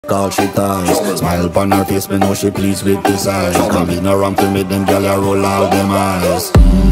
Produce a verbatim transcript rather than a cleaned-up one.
all she ties. Smile upon her face, me know she pleased with this eyes. Come in around to make them gyal a roll all them eyes.